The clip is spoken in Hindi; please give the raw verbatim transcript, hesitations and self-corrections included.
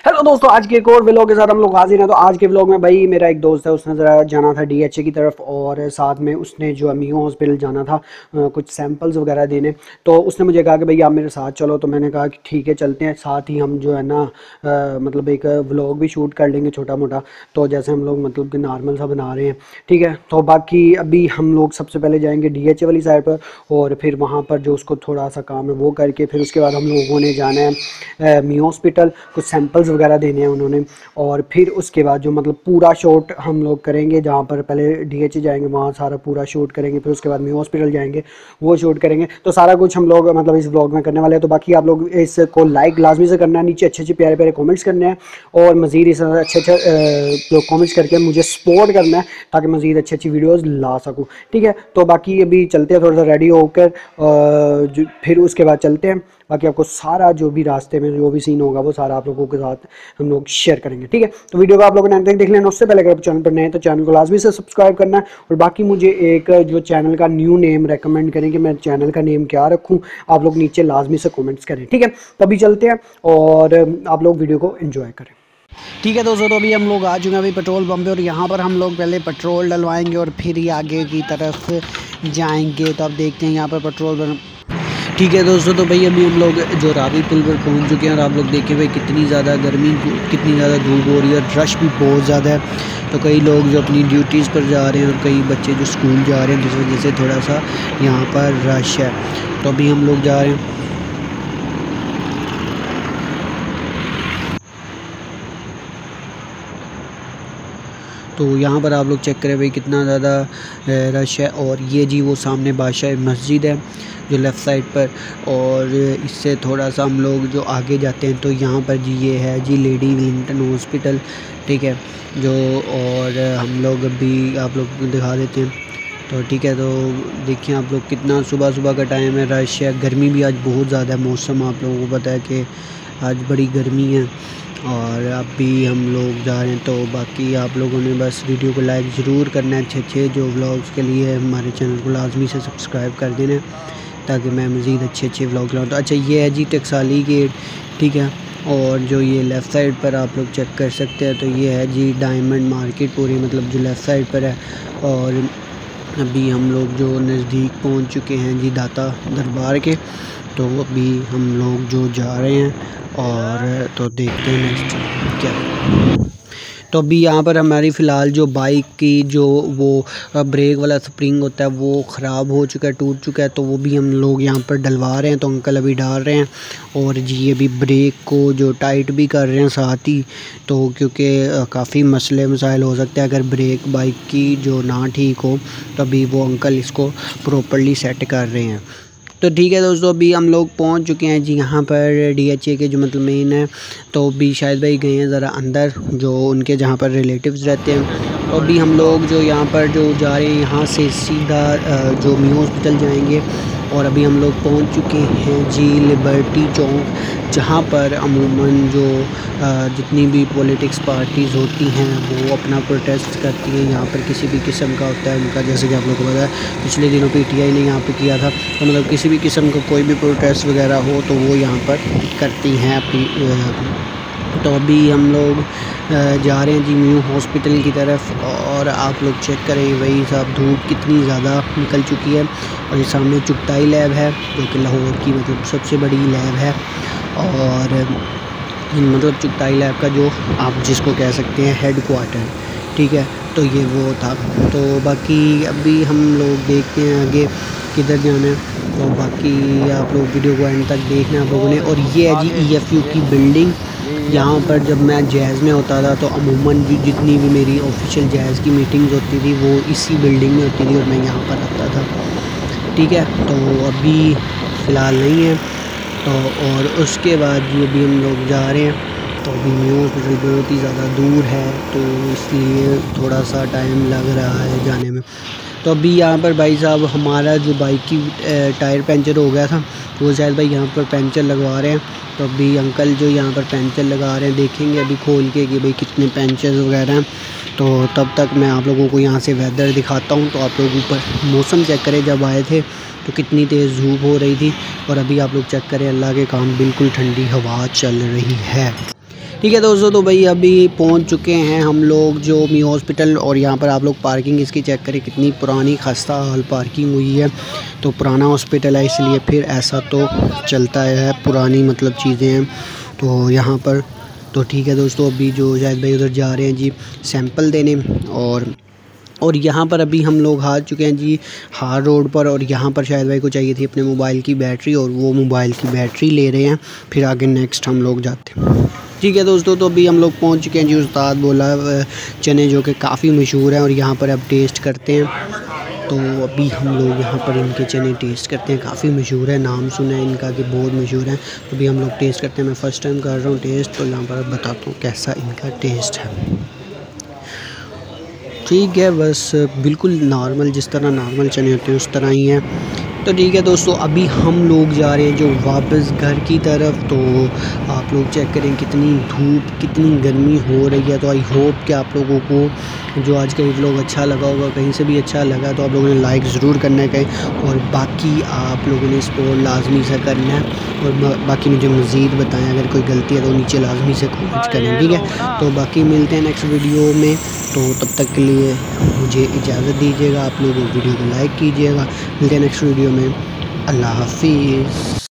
हेलो दोस्तों, आज के एक और व्लॉग के साथ हम लोग हाजिर हैं। तो आज के व्लॉग में भाई मेरा एक दोस्त है, उसने ज़रा जाना था डीएचए की तरफ और साथ में उसने जो मियो हॉस्पिटल जाना था अ, कुछ सैंपल्स वगैरह देने। तो उसने मुझे कहा कि भाई आप मेरे साथ चलो। तो मैंने कहा कि ठीक है चलते हैं, साथ ही हम जो है ना अ, मतलब एक व्लॉग भी शूट कर लेंगे छोटा मोटा। तो जैसे हम लोग मतलब कि नॉर्मल सा बना रहे हैं, ठीक है। तो बाकी अभी हम लोग सबसे पहले जाएंगे डीएचए वाली साइड पर और फिर वहाँ पर जो उसको थोड़ा सा काम है वो करके फिर उसके बाद हम लोगों ने जाना है मियो हॉस्पिटल, कुछ सैंपल्स वगैरह देने हैं उन्होंने। और फिर उसके बाद जो मतलब पूरा शॉट हम लोग करेंगे, जहाँ पर पहले डीएचए जाएंगे वहाँ सारा पूरा शूट करेंगे, फिर उसके बाद मियो हॉस्पिटल जाएंगे वो शूट करेंगे। तो सारा कुछ हम लोग मतलब इस ब्लॉग में करने वाले हैं। तो बाकी आप लोग इसको लाइक लाजमी से करना है, नीचे अच्छे अच्छे प्यारे प्यारे कमेंट्स करने हैं और मज़ीद इस अच्छे अच्छे कमेंट्स करके मुझे सपोर्ट करना है ताकि मज़ीद अच्छी अच्छी वीडियोज़ ला सकूँ, ठीक है। तो बाकी अभी चलते हैं, थोड़ा सा रेडी होकर फिर उसके बाद चलते हैं। बाकी आपको सारा जो भी रास्ते में जो भी सीन होगा वो सारा आप लोगों के साथ हम लोग शेयर करेंगे, ठीक है। तो वीडियो को आप लोगों ने अंत तक देख लेना। उससे पहले अगर आप चैनल पर नए हैं तो चैनल को लाजमी से सब्सक्राइब करना है। और बाकी मुझे एक जो चैनल का न्यू नेम रेकमेंड करें कि मैं चैनल का नेम क्या रखूँ, आप लोग नीचे लाजमी से कमेंट्स करें, ठीक है। तो अभी चलते हैं और आप लोग वीडियो को एंजॉय करें। ठीक है दोस्तों, तो अभी हम लोग आ चुके हैं अभी पेट्रोल पंप पे और यहाँ पर हम लोग पहले पेट्रोल डलवाएंगे और फिर ही आगे की तरफ जाएंगे। तो आप देखते हैं यहाँ पर पेट्रोल। ठीक है दोस्तों, तो भाई अभी हम लोग जो रावी पुल पर पहुंच चुके हैं और आप लोग देखें भाई कितनी ज़्यादा गर्मी, कितनी ज़्यादा धूप हो रही है, रश भी बहुत ज़्यादा है। तो कई लोग जो अपनी ड्यूटीज़ पर जा रहे हैं और कई बच्चे जो स्कूल जा रहे हैं, जिस वजह से थोड़ा सा यहाँ पर रश है। तो अभी हम लोग जा रहे हैं। तो यहाँ पर आप लोग चेक करें भाई कितना ज़्यादा रश है। और ये जी वो सामने बादशाह मस्जिद है जो लेफ़्ट साइड पर, और इससे थोड़ा सा हम लोग जो आगे जाते हैं तो यहाँ पर जी ये है जी लेडी विलिंगटन हॉस्पिटल, ठीक है जो। और हम लोग अभी आप लोग को दिखा देते हैं। तो ठीक है, तो देखिए आप लोग कितना सुबह सुबह का टाइम है, रश है, गर्मी भी आज बहुत ज़्यादा है। मौसम आप लोगों को पता है कि आज बड़ी गर्मी है और अभी हम लोग जा रहे हैं। तो बाकी आप लोगों ने बस वीडियो को लाइक ज़रूर करना है, अच्छे अच्छे जो व्लॉग्स के लिए हमारे चैनल को लाजमी से सब्सक्राइब कर देना ताकि मैं मज़ीद अच्छे अच्छे व्लॉग लाऊँ। तो अच्छा ये है जी टकसाली गेट, ठीक है। और जो ये लेफ़्ट साइड पर आप लोग चेक कर सकते हैं तो ये है जी डायमंड मार्केट पूरी, मतलब जो लेफ़्ट साइड पर है। और अभी हम लोग जो नज़दीक पहुंच चुके हैं जी दाता दरबार के। तो अभी हम लोग जो जा रहे हैं और तो देखते हैं नेक्स्ट क्या है। तो अभी यहाँ पर हमारी फ़िलहाल जो बाइक की जो वो ब्रेक वाला स्प्रिंग होता है वो ख़राब हो चुका है, टूट चुका है। तो वो भी हम लोग यहाँ पर डलवा रहे हैं। तो अंकल अभी डाल रहे हैं और जी ये भी ब्रेक को जो टाइट भी कर रहे हैं साथ ही। तो क्योंकि काफ़ी मसले मसाइल हो सकते हैं अगर ब्रेक बाइक की जो ना ठीक हो, तो अभी वो अंकल इसको प्रॉपर्ली सेट कर रहे हैं। तो ठीक है दोस्तों, अभी हम लोग पहुंच चुके हैं जी यहाँ पर डीएचए के जो मतलब मेन है। तो अभी शायद भाई गए हैं ज़रा अंदर जो उनके जहाँ पर रिलेटिव्स रहते हैं। तो अभी हम लोग जो यहाँ पर जो जा रहे हैं यहाँ से सीधा जो मियो हॉस्पिटल जाएंगे। और अभी हम लोग पहुँच चुके हैं जी लिबर्टी चौक, जहाँ पर अमूमन जो जितनी भी पॉलिटिक्स पार्टीज़ होती हैं वो अपना प्रोटेस्ट करती हैं। यहाँ पर किसी भी किस्म का होता है उनका, जैसे कि आप लोगों को पता है पिछले दिनों पीटीआई ने यहाँ पे किया था। तो मतलब किसी भी किस्म का कोई भी प्रोटेस्ट वगैरह हो तो वो यहाँ पर करती हैं अपनी। तो अभी हम लोग जा रहे हैं जी मियो हॉस्पिटल की तरफ। और आप लोग चेक करें भाई साहब धूप कितनी ज़्यादा निकल चुकी है। और ये सामने चुगताई लैब है जो कि लाहौर की मतलब सबसे बड़ी लैब है। और मतलब चुगताई लैब का जो आप जिसको कह सकते हैं हेड क्वार्टर, ठीक है। तो ये वो था। तो बाकी अभी हम लोग देखते हैं आगे किधर जाना है। तो बाकी आप लोग वीडियो को एंड तक देखना आप लोगों ने। और ये है जी ईएफयू की बिल्डिंग। यहाँ पर जब मैं जैज़ में होता था तो अमूमन जितनी भी मेरी ऑफिशियल जैज़ की मीटिंग्स होती थी वो इसी बिल्डिंग में होती थी और मैं यहाँ पर आता था, ठीक है। तो अभी फ़िलहाल नहीं है। तो और उसके बाद ये भी हम लोग जा रहे हैं। तो अभी मियो हॉस्पिटल बहुत ही ज़्यादा दूर है तो इसलिए थोड़ा सा टाइम लग रहा है जाने में। तो अभी यहाँ पर भाई साहब हमारा जो बाइक की टायर पंचर हो गया था वो शायद भाई यहाँ पर पंचर लगवा रहे हैं। तो अभी अंकल जो यहाँ पर पंचर लगा रहे हैं देखेंगे अभी खोल के कि भाई कितने पंचर वगैरह हैं। तो तब तक मैं आप लोगों को यहाँ से वेदर दिखाता हूँ। तो आप लोग ऊपर मौसम चेक करें, जब आए थे तो कितनी तेज़ धूप हो रही थी और अभी आप लोग चेक करें अल्लाह के काम बिल्कुल ठंडी हवा चल रही है। ठीक है दोस्तों, तो भाई अभी पहुंच चुके हैं हम लोग जो मी हॉस्पिटल। और यहाँ पर आप लोग पार्किंग इसकी चेक करें, कितनी पुरानी खस्ता हाल पार्किंग हुई है। तो पुराना हॉस्पिटल है इसलिए फिर ऐसा तो चलता है, पुरानी मतलब चीज़ें हैं तो यहाँ पर। तो ठीक है दोस्तों, अभी जो शायद भाई उधर जा रहे हैं जी सैंपल देने। और और यहाँ पर अभी हम लोग आ चुके हैं जी हार रोड पर। और यहाँ पर शायद भाई को चाहिए थी अपने मोबाइल की बैटरी, और वो मोबाइल की बैटरी ले रहे हैं। फिर आगे नेक्स्ट हम लोग जाते हैं। ठीक है दोस्तों, तो अभी हम लोग पहुँच चुके हैं जी। उस्ताद बोला चने जो कि काफ़ी मशहूर हैं, और यहाँ पर अब टेस्ट करते हैं। तो अभी हम लोग यहाँ पर इनके चने टेस्ट करते हैं, काफ़ी मशहूर है, नाम सुना है इनका कि बहुत मशहूर है। तो अभी हम लोग टेस्ट करते हैं। मैं फ़र्स्ट टाइम कर रहा हूँ टेस्ट, तो यहाँ पर बताता हूँ कैसा इनका टेस्ट है। ठीक है, बस बिल्कुल नॉर्मल, जिस तरह नॉर्मल चने होते हैं उस तरह ही हैं। तो ठीक है दोस्तों, अभी हम लोग जा रहे हैं जो वापस घर की तरफ। तो आप लोग चेक करें कितनी धूप, कितनी गर्मी हो रही है। तो आई होप कि आप लोगों को जो आज का ये व्लॉग अच्छा लगा होगा। कहीं से भी अच्छा लगा तो आप लोगों ने लाइक ज़रूर करना है कहीं, और बाकी आप लोगों ने इसको लाजमी से करना है। और बाकी मुझे मज़ीद बताएं, अगर कोई गलती है तो नीचे लाजमी से कमेंट करें, ठीक है। तो बाकी मिलते हैं नेक्स्ट वीडियो में। तो तब तक के लिए मुझे इजाज़त दीजिएगा। आप लोग वीडियो को लाइक कीजिएगा। मिलते हैं नेक्स्ट वीडियो में। अल्लाह हाफिज़।